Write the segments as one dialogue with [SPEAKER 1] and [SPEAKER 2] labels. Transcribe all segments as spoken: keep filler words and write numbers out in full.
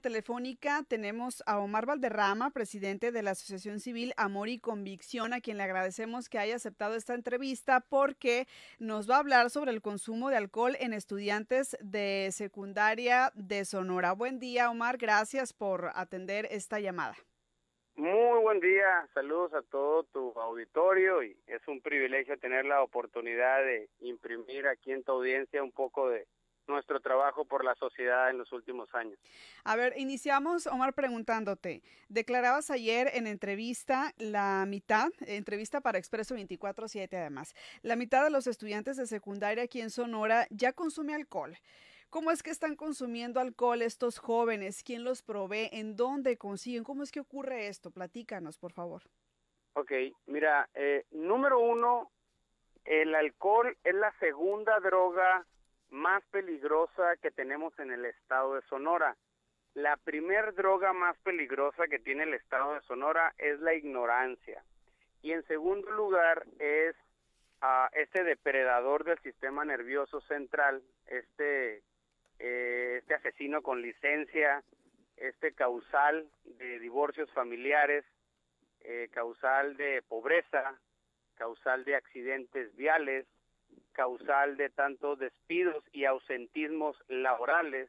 [SPEAKER 1] telefónica tenemos a Omar Valderrama, presidente de la Asociación Civil Amor y Convicción, a quien le agradecemos que haya aceptado esta entrevista porque nos va a hablar sobre el consumo de alcohol en estudiantes de secundaria de Sonora. Buen día, Omar, gracias por atender esta llamada.
[SPEAKER 2] Muy buen día, saludos a todo tu auditorio y es un privilegio tener la oportunidad de imprimir aquí en tu audiencia un poco de nuestro trabajo por la sociedad en los últimos años.
[SPEAKER 1] A ver, iniciamos, Omar, preguntándote, declarabas ayer en entrevista la mitad, entrevista para Expreso veinticuatro siete además, la mitad de los estudiantes de secundaria aquí en Sonora ya consume alcohol. ¿Cómo es que están consumiendo alcohol estos jóvenes? ¿Quién los provee? ¿En dónde consiguen? ¿Cómo es que ocurre esto? Platícanos, por favor.
[SPEAKER 2] Ok, mira, eh, número uno, el alcohol es la segunda droga más peligrosa que tenemos en el estado de Sonora. La primer droga más peligrosa que tiene el estado de Sonora es la ignorancia. Y en segundo lugar es uh, este depredador del sistema nervioso central, este... Eh, este asesino con licencia, este causal de divorcios familiares, eh, causal de pobreza, causal de accidentes viales, causal de tantos despidos y ausentismos laborales,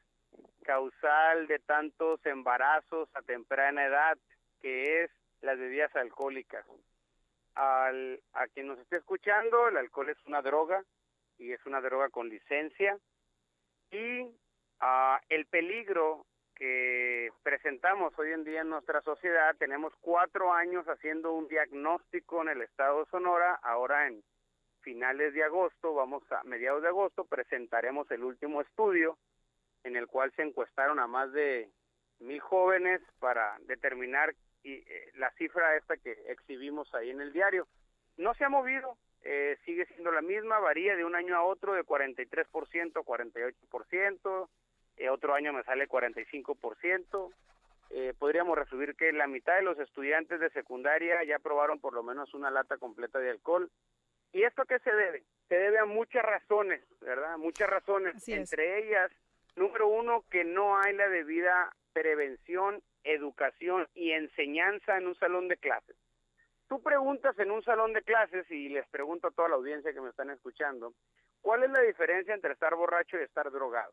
[SPEAKER 2] causal de tantos embarazos a temprana edad, que es las bebidas alcohólicas. Al, a quien nos esté escuchando, el alcohol es una droga y es una droga con licencia. Y uh, el peligro que presentamos hoy en día en nuestra sociedad, tenemos cuatro años haciendo un diagnóstico en el estado de Sonora, ahora en finales de agosto, vamos a mediados de agosto, presentaremos el último estudio en el cual se encuestaron a más de mil jóvenes para determinar y, eh, la cifra esta que exhibimos ahí en el diario. No se ha movido. Eh, sigue siendo la misma, varía de un año a otro de cuarenta y tres por ciento a cuarenta y ocho por ciento, eh, otro año me sale cuarenta y cinco por ciento. Eh, podríamos resumir que la mitad de los estudiantes de secundaria ya probaron por lo menos una lata completa de alcohol. ¿Y esto a qué se debe? Se debe a muchas razones, ¿verdad? Muchas razones,
[SPEAKER 1] Así es.
[SPEAKER 2] entre ellas, número uno, que no hay la debida prevención, educación y enseñanza en un salón de clases. Tú preguntas en un salón de clases, y les pregunto a toda la audiencia que me están escuchando, ¿cuál es la diferencia entre estar borracho y estar drogado?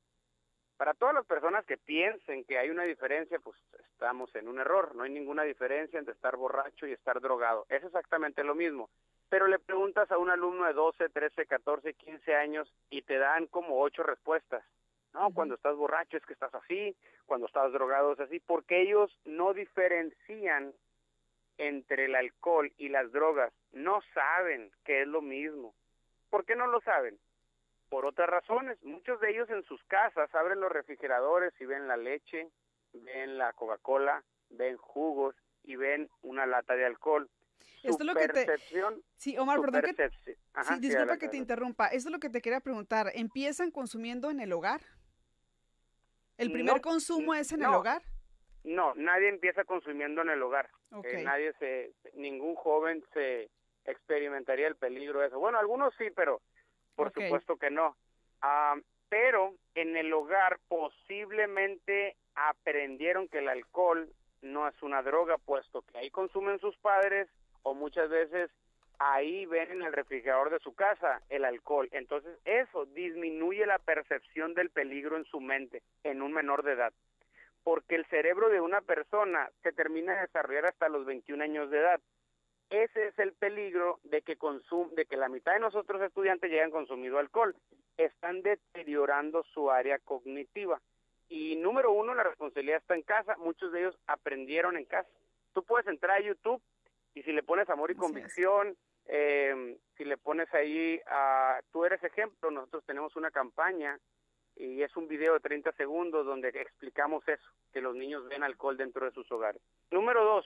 [SPEAKER 2] Para todas las personas que piensen que hay una diferencia, pues estamos en un error. No hay ninguna diferencia entre estar borracho y estar drogado. Es exactamente lo mismo. Pero le preguntas a un alumno de doce, trece, catorce, quince años y te dan como ocho respuestas. No, uh-huh. Cuando estás borracho es que estás así, cuando estás drogado es así, porque ellos no diferencian entre el alcohol y las drogas, no saben que es lo mismo. ¿Por qué no lo saben? Por otras razones. Muchos de ellos en sus casas abren los refrigeradores y ven la leche, ven la Coca-Cola, ven jugos y ven una lata de alcohol. Su
[SPEAKER 1] Esto es lo que te...
[SPEAKER 2] percepción...
[SPEAKER 1] Sí, Omar, perdón que...
[SPEAKER 2] Ajá,
[SPEAKER 1] sí, disculpa
[SPEAKER 2] sí, adelante,
[SPEAKER 1] que te
[SPEAKER 2] adelante.
[SPEAKER 1] interrumpa. Esto es lo que te quería preguntar. ¿Empiezan consumiendo en el hogar? ¿El primer
[SPEAKER 2] No,
[SPEAKER 1] consumo es en
[SPEAKER 2] no,
[SPEAKER 1] el hogar?
[SPEAKER 2] No, nadie empieza consumiendo en el hogar.
[SPEAKER 1] Okay.
[SPEAKER 2] Eh, nadie se, ningún joven se experimentaría el peligro de eso. Bueno, algunos sí, pero por
[SPEAKER 1] okay.
[SPEAKER 2] supuesto que no. Uh, pero en el hogar posiblemente aprendieron que el alcohol no es una droga, puesto que ahí consumen sus padres o muchas veces ahí ven en el refrigerador de su casa el alcohol. Entonces eso disminuye la percepción del peligro en su mente en un menor de edad, porque el cerebro de una persona se termina de desarrollar hasta los veintiún años de edad. Ese es el peligro de que consum de que la mitad de nosotros estudiantes ya han consumido alcohol. Están deteriorando su área cognitiva. Y número uno, la responsabilidad está en casa. Muchos de ellos aprendieron en casa. Tú puedes entrar a YouTube y si le pones Amor y Convicción, eh, si le pones ahí, uh, tú eres ejemplo, nosotros tenemos una campaña y es un video de treinta segundos donde explicamos eso, que los niños ven alcohol dentro de sus hogares. Número dos,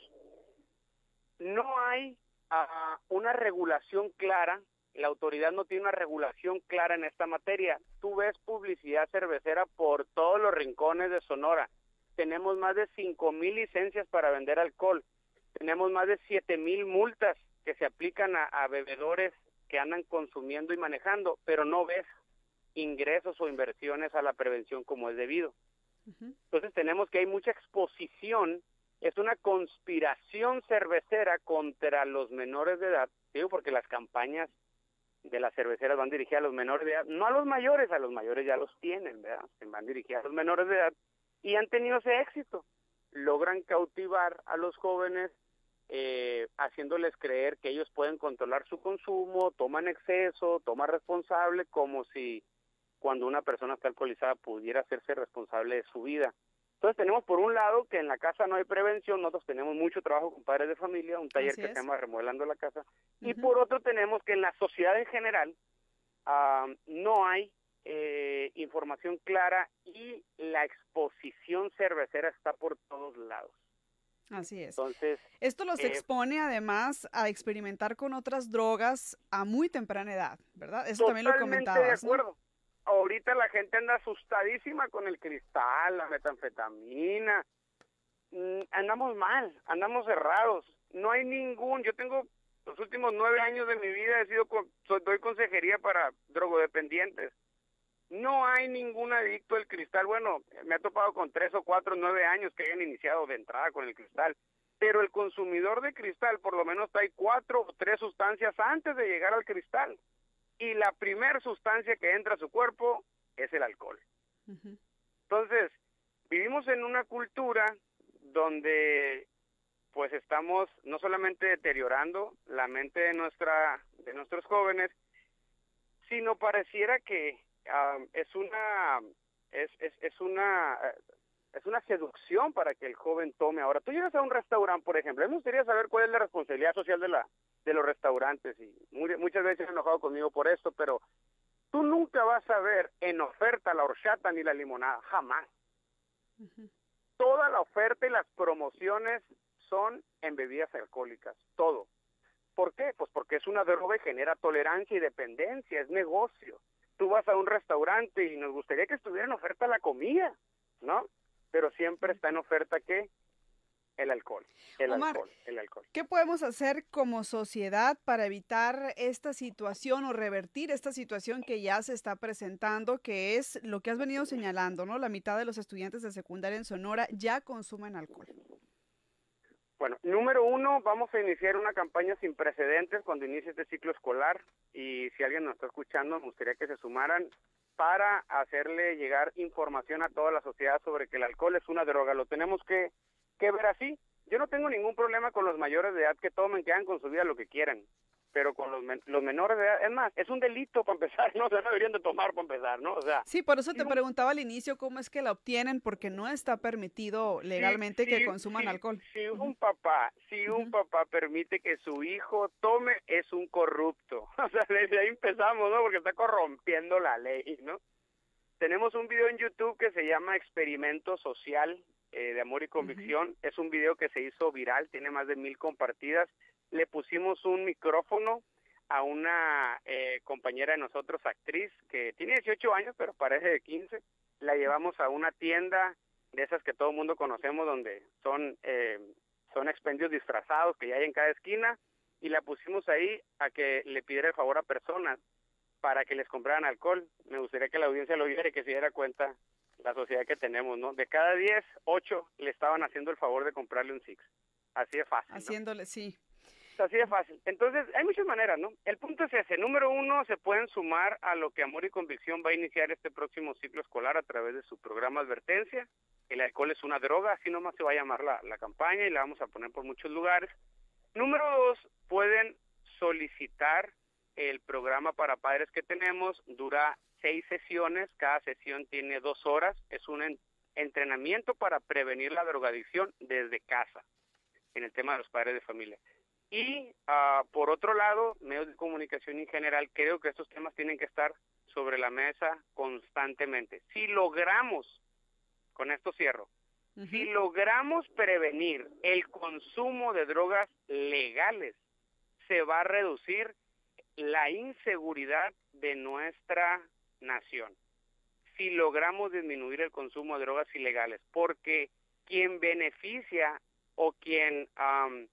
[SPEAKER 2] no hay uh, una regulación clara, la autoridad no tiene una regulación clara en esta materia. Tú ves publicidad cervecera por todos los rincones de Sonora. Tenemos más de cinco mil licencias para vender alcohol. Tenemos más de siete mil multas que se aplican a, a bebedores que andan consumiendo y manejando, pero no ves ingresos o inversiones a la prevención como es debido.
[SPEAKER 1] Ujú.
[SPEAKER 2] Entonces tenemos que hay mucha exposición, es una conspiración cervecera contra los menores de edad, digo porque las campañas de las cerveceras van dirigidas a los menores de edad, no a los mayores, a los mayores ya los tienen, ¿verdad? Van dirigidas a los menores de edad y han tenido ese éxito. Logran cautivar a los jóvenes eh, haciéndoles creer que ellos pueden controlar su consumo, toman exceso, toman responsable, como si cuando una persona está alcoholizada pudiera hacerse responsable de su vida. Entonces tenemos por un lado que en la casa no hay prevención, nosotros tenemos mucho trabajo con padres de familia, un taller
[SPEAKER 1] Así
[SPEAKER 2] que se
[SPEAKER 1] es.
[SPEAKER 2] llama Remodelando la Casa, y
[SPEAKER 1] Ujú.
[SPEAKER 2] por otro tenemos que en la sociedad en general uh, no hay eh, información clara y la exposición cervecera está por todos lados.
[SPEAKER 1] Así es.
[SPEAKER 2] Entonces,
[SPEAKER 1] Esto los
[SPEAKER 2] eh,
[SPEAKER 1] expone además a experimentar con otras drogas a muy temprana edad, ¿verdad? Eso también lo
[SPEAKER 2] totalmente de
[SPEAKER 1] comentabas, ¿no?
[SPEAKER 2] acuerdo. Ahorita la gente anda asustadísima con el cristal, la metanfetamina. Mm, andamos mal, andamos cerrados. No hay ningún, yo tengo los últimos nueve años de mi vida he sido, soy, doy consejería para drogodependientes. No hay ningún adicto al cristal. Bueno, me ha topado con tres o cuatro, nueve años que hayan iniciado de entrada con el cristal. Pero el consumidor de cristal por lo menos trae cuatro o tres sustancias antes de llegar al cristal. Y la primera sustancia que entra a su cuerpo es el alcohol.
[SPEAKER 1] Uh-huh.
[SPEAKER 2] Entonces, vivimos en una cultura donde pues estamos no solamente deteriorando la mente de nuestra de nuestros jóvenes, sino pareciera que uh, es una es, es, es una uh, es una seducción para que el joven tome. Ahora, tú llegas a un restaurante, por ejemplo, a mí me gustaría saber cuál es la responsabilidad social de la de los restaurantes, y muy, muchas veces he enojado conmigo por esto, pero tú nunca vas a ver en oferta la horchata ni la limonada, jamás. Uh-huh. Toda la oferta y las promociones son en bebidas alcohólicas, todo. ¿Por qué? Pues porque es una droga y genera tolerancia y dependencia, es negocio. Tú vas a un restaurante y nos gustaría que estuviera en oferta la comida, ¿no? Pero siempre está en oferta, ¿qué? El alcohol, el
[SPEAKER 1] Omar,
[SPEAKER 2] alcohol, el alcohol.
[SPEAKER 1] ¿Qué podemos hacer como sociedad para evitar esta situación o revertir esta situación que ya se está presentando, que es lo que has venido señalando, ¿no? La mitad de los estudiantes de secundaria en Sonora ya consumen alcohol.
[SPEAKER 2] Bueno, número uno, vamos a iniciar una campaña sin precedentes cuando inicie este ciclo escolar, y si alguien nos está escuchando, me gustaría que se sumaran para hacerle llegar información a toda la sociedad sobre que el alcohol es una droga. Lo tenemos que, que ver así. Yo no tengo ningún problema con los mayores de edad que tomen, que hagan con su vida lo que quieran, pero con los, men los menores de edad, es más, es un delito para empezar, no, o sea, no deberían de tomar para empezar, ¿no? O sea,
[SPEAKER 1] sí, por eso
[SPEAKER 2] si
[SPEAKER 1] te
[SPEAKER 2] un,
[SPEAKER 1] preguntaba al inicio cómo es que la obtienen, porque no está permitido legalmente
[SPEAKER 2] si,
[SPEAKER 1] que
[SPEAKER 2] si,
[SPEAKER 1] consuman
[SPEAKER 2] si,
[SPEAKER 1] alcohol.
[SPEAKER 2] si
[SPEAKER 1] Uh-huh.
[SPEAKER 2] un papá, si un
[SPEAKER 1] Uh-huh.
[SPEAKER 2] papá permite que su hijo tome, es un corrupto. O sea, desde ahí empezamos, ¿no? Porque está corrompiendo la ley, ¿no? Tenemos un video en YouTube que se llama Experimento Social, eh, de Amor y Convicción. Uh-huh. Es un video que se hizo viral, tiene más de mil compartidas. Le pusimos un micrófono a una eh, compañera de nosotros, actriz, que tiene dieciocho años, pero parece de quince. La llevamos a una tienda de esas que todo el mundo conocemos, donde son, eh, son expendios disfrazados que ya hay en cada esquina, y la pusimos ahí a que le pidiera el favor a personas para que les compraran alcohol. Me gustaría que la audiencia lo viera y que se diera cuenta la sociedad que tenemos, ¿no? De cada diez, ocho le estaban haciendo el favor de comprarle un Six. Así de fácil, ¿no?
[SPEAKER 1] Haciéndole, sí.
[SPEAKER 2] Así de fácil. Entonces, hay muchas maneras, ¿no? El punto es ese. Número uno, se pueden sumar a lo que Amor y Convicción va a iniciar este próximo ciclo escolar a través de su programa Advertencia. El alcohol es una droga, así nomás se va a llamar la, la campaña, y la vamos a poner por muchos lugares. Número dos, pueden solicitar el programa para padres que tenemos. Dura seis sesiones, cada sesión tiene dos horas. Es un en, entrenamiento para prevenir la drogadicción desde casa, en el tema de los padres de familia. Y uh, por otro lado, medios de comunicación en general, creo que estos temas tienen que estar sobre la mesa constantemente. Si logramos, con esto cierro, uh-huh. si logramos prevenir el consumo de drogas legales, se va a reducir la inseguridad de nuestra nación. Si logramos disminuir el consumo de drogas ilegales, porque quien beneficia o quien um,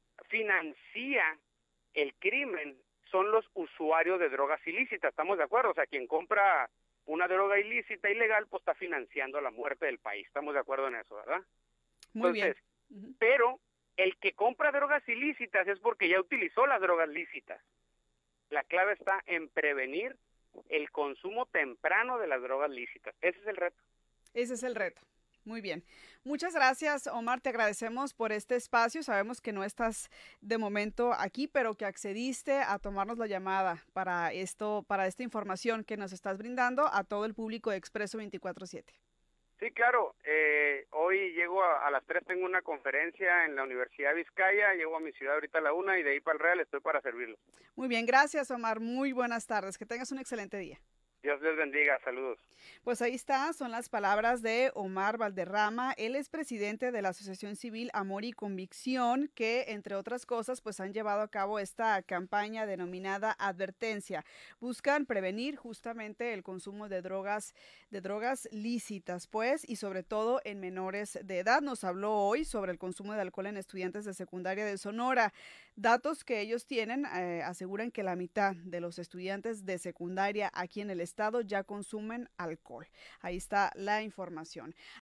[SPEAKER 2] financia el crimen son los usuarios de drogas ilícitas, ¿estamos de acuerdo? O sea, quien compra una droga ilícita, ilegal, pues está financiando la muerte del país. Estamos de acuerdo en eso, ¿verdad?
[SPEAKER 1] Muy
[SPEAKER 2] Entonces,
[SPEAKER 1] bien. Uh-huh.
[SPEAKER 2] pero el que compra drogas ilícitas es porque ya utilizó las drogas lícitas. La clave está en prevenir el consumo temprano de las drogas lícitas. Ese es el reto.
[SPEAKER 1] Ese es el reto. Muy bien. Muchas gracias, Omar. Te agradecemos por este espacio. Sabemos que no estás de momento aquí, pero que accediste a tomarnos la llamada para esto, para esta información que nos estás brindando a todo el público de Expreso veinticuatro siete.
[SPEAKER 2] Sí, claro. Eh, hoy llego a, a las tres, tengo una conferencia en la Universidad de Vizcaya, llego a mi ciudad ahorita a la una y de ahí para el Real estoy para servirlo.
[SPEAKER 1] Muy bien, gracias, Omar. Muy buenas tardes. Que tengas un excelente día.
[SPEAKER 2] Dios les bendiga, saludos.
[SPEAKER 1] Pues ahí está, son las palabras de Omar Valderrama. Él es presidente de la Asociación Civil Amor y Convicción, que entre otras cosas pues han llevado a cabo esta campaña denominada Advertencia. Buscan prevenir justamente el consumo de drogas, de drogas lícitas, pues, y sobre todo en menores de edad. Nos habló hoy sobre el consumo de alcohol en estudiantes de secundaria de Sonora. Datos que ellos tienen eh, aseguran que la mitad de los estudiantes de secundaria aquí en el estado ya consumen alcohol. Ahí está la información.